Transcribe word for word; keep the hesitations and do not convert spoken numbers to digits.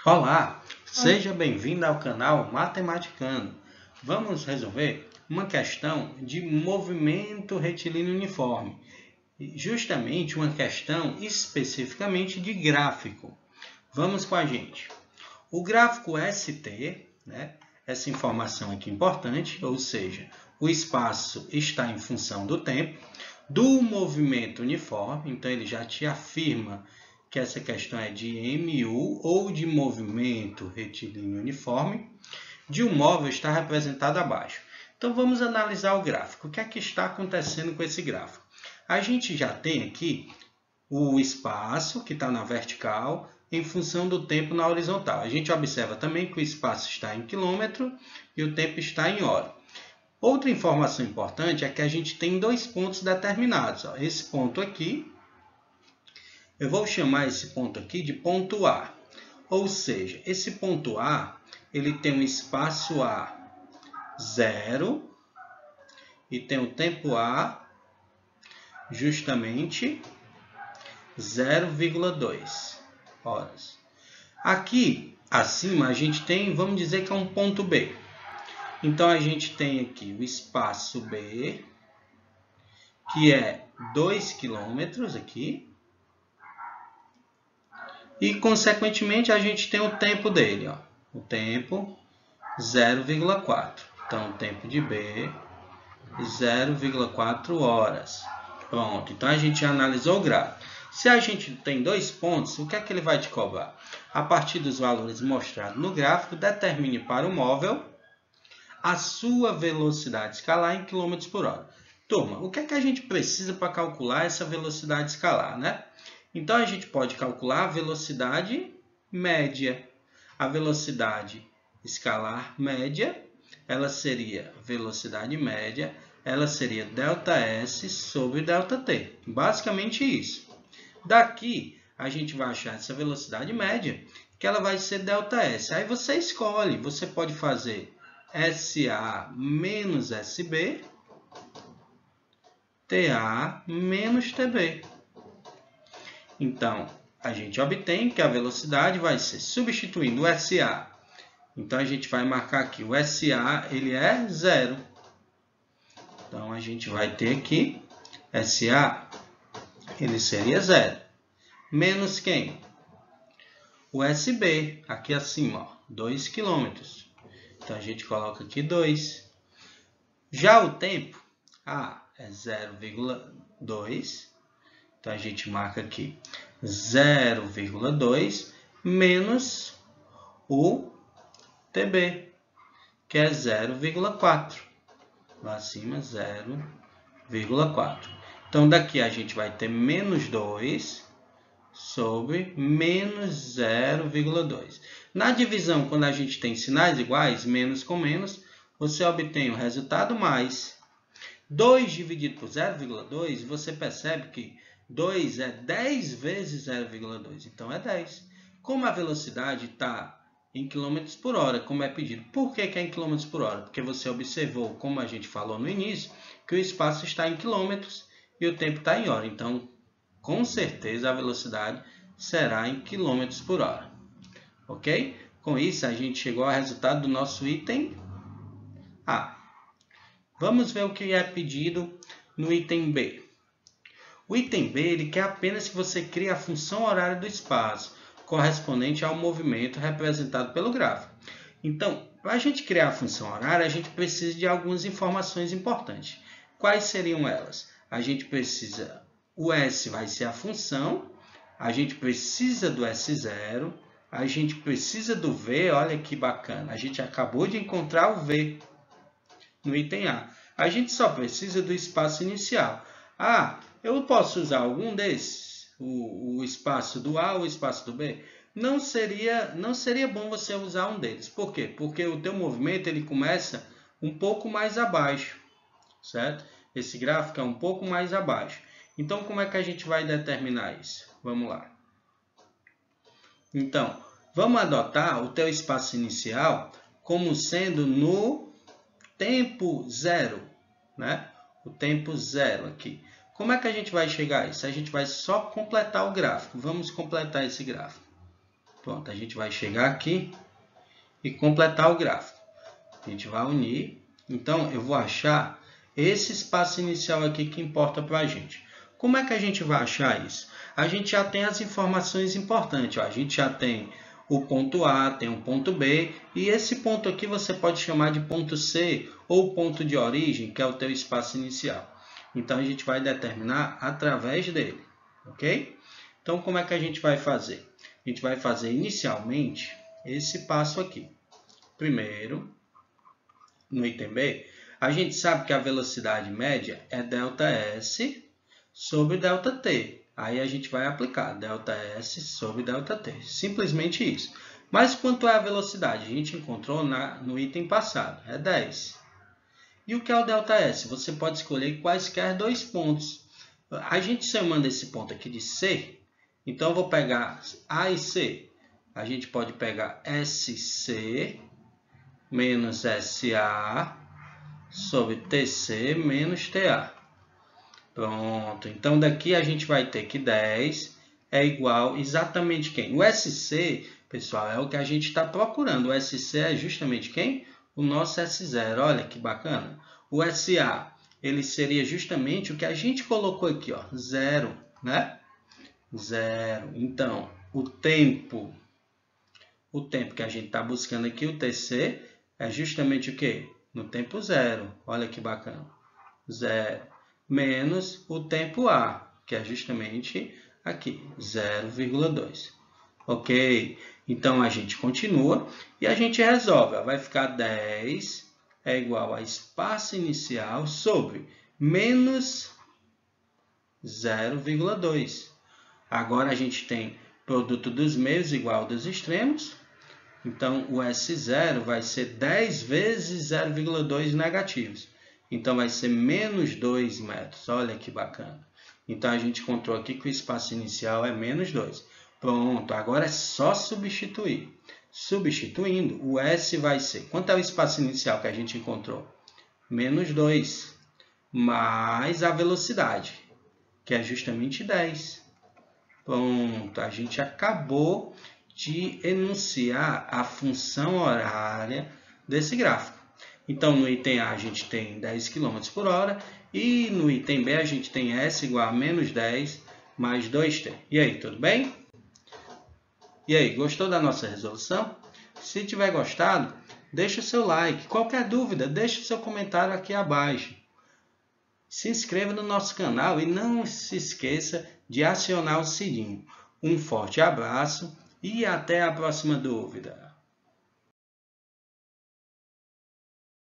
Olá, seja bem-vindo ao canal Matematicano. Vamos resolver uma questão de movimento retilíneo uniforme, justamente uma questão especificamente de gráfico. Vamos com a gente. O gráfico S T, né, essa informação aqui é importante, ou seja, o espaço está em função do tempo, do movimento uniforme, então ele já te afirma que essa questão é de M U ou de movimento retilíneo uniforme, de um móvel está representado abaixo. Então vamos analisar o gráfico. O que é que está acontecendo com esse gráfico? A gente já tem aqui o espaço que está na vertical em função do tempo na horizontal. A gente observa também que o espaço está em quilômetro e o tempo está em hora. Outra informação importante é que a gente tem dois pontos determinados. Esse ponto aqui, eu vou chamar esse ponto aqui de ponto A. Ou seja, esse ponto A, ele tem um espaço A zero e tem o tempo A justamente zero vírgula dois horas. Aqui, acima, a gente tem, vamos dizer que é um ponto B. Então, a gente tem aqui o espaço B, que é dois quilômetros aqui. E, consequentemente, a gente tem o tempo dele, ó, o tempo zero vírgula quatro. Então, o tempo de B, zero vírgula quatro horas. Pronto, então a gente já analisou o gráfico. Se a gente tem dois pontos, o que é que ele vai te cobrar? A partir dos valores mostrados no gráfico, determine para o móvel a sua velocidade escalar em quilômetros por hora. Turma, o que é que a gente precisa para calcular essa velocidade escalar, né? Então, a gente pode calcular a velocidade média. A velocidade escalar média, ela seria velocidade média, ela seria ΔS sobre ΔT. Basicamente isso. Daqui, a gente vai achar essa velocidade média, que ela vai ser ΔS. Aí você escolhe, você pode fazer S A menos S B, T A menos T B. Então, a gente obtém que a velocidade vai ser, substituindo o S A. Então, a gente vai marcar aqui, o S A ele é zero. Então, a gente vai ter aqui, S A ele seria zero. Menos quem? O S B, aqui acima, ó, dois quilômetros. Então, a gente coloca aqui dois. Já o tempo, A é zero vírgula dois. Então, a gente marca aqui zero vírgula dois menos o T B, que é zero vírgula quatro. Lá acima, zero vírgula quatro. Então, daqui a gente vai ter menos dois sobre menos zero vírgula dois. Na divisão, quando a gente tem sinais iguais, menos com menos, você obtém o resultado mais. dois dividido por zero vírgula dois, você percebe que dois é dez vezes zero vírgula dois, então é dez. Como a velocidade está em quilômetros por hora, como é pedido. Por que que é em quilômetros por hora? Porque você observou, como a gente falou no início, que o espaço está em quilômetros e o tempo está em hora. Então, com certeza, a velocidade será em quilômetros por hora. Ok? Com isso, a gente chegou ao resultado do nosso item A. Vamos ver o que é pedido no item B. O item B ele quer apenas que você crie a função horária do espaço, correspondente ao movimento representado pelo gráfico. Então, para a gente criar a função horária, a gente precisa de algumas informações importantes. Quais seriam elas? A gente precisa, o S vai ser a função, a gente precisa do S zero, a gente precisa do V, olha que bacana, a gente acabou de encontrar o V no item A. A gente só precisa do espaço inicial. Ah, eu posso usar algum desses? O, o espaço do A ou o espaço do B? Não seria, não seria bom você usar um deles. Por quê? Porque o teu movimento ele começa um pouco mais abaixo, certo? Esse gráfico é um pouco mais abaixo. Então, como é que a gente vai determinar isso? Vamos lá. Então, vamos adotar o teu espaço inicial como sendo no tempo zero, né? O tempo zero aqui. Como é que a gente vai chegar a isso? A gente vai só completar o gráfico. Vamos completar esse gráfico. Pronto, a gente vai chegar aqui e completar o gráfico. A gente vai unir. Então, eu vou achar esse espaço inicial aqui que importa para a gente. Como é que a gente vai achar isso? A gente já tem as informações importantes. Ó. A gente já tem o ponto A, tem o ponto B. E esse ponto aqui você pode chamar de ponto C ou ponto de origem, que é o teu espaço inicial. Então, a gente vai determinar através dele. Ok? Então, como é que a gente vai fazer? A gente vai fazer inicialmente esse passo aqui. Primeiro, no item B, a gente sabe que a velocidade média é ΔS sobre ΔT. Aí a gente vai aplicar ΔS sobre ΔT. Simplesmente isso. Mas quanto é a velocidade? A gente encontrou na, no item passado. É dez. E o que é o ΔS? Você pode escolher quaisquer dois pontos. A gente chamando esse ponto aqui de C. Então, eu vou pegar A e C. A gente pode pegar S C menos S A sobre T C menos T A. Pronto. Então, daqui a gente vai ter que dez é igual exatamente quem? O S C, pessoal, é o que a gente está procurando. O S C é justamente quem? O nosso S zero. Olha que bacana. O S A, ele seria justamente o que a gente colocou aqui, ó, zero, né? Zero. Então, o tempo, o tempo que a gente está buscando aqui, o T C, é justamente o quê? No tempo zero. Olha que bacana. Zero. Menos o tempo A, que é justamente aqui, zero vírgula dois. Ok? Então, a gente continua e a gente resolve. Vai ficar dez é igual a espaço inicial sobre menos zero vírgula dois. Agora, a gente tem produto dos meios igual ao dos extremos. Então, o S zero vai ser dez vezes zero vírgula dois negativos. Então, vai ser menos dois metros. Olha que bacana. Então, a gente encontrou aqui que o espaço inicial é menos dois. Pronto, agora é só substituir. Substituindo, o S vai ser... Quanto é o espaço inicial que a gente encontrou? Menos dois. Mais a velocidade, que é justamente dez. Pronto, a gente acabou de enunciar a função horária desse gráfico. Então, no item A, a gente tem dez quilômetros por hora e no item B, a gente tem S igual a menos dez mais dois t. E aí, tudo bem? E aí, gostou da nossa resolução? Se tiver gostado, deixa o seu like. Qualquer dúvida, deixa o seu comentário aqui abaixo. Se inscreva no nosso canal e não se esqueça de acionar o sininho. Um forte abraço e até a próxima dúvida.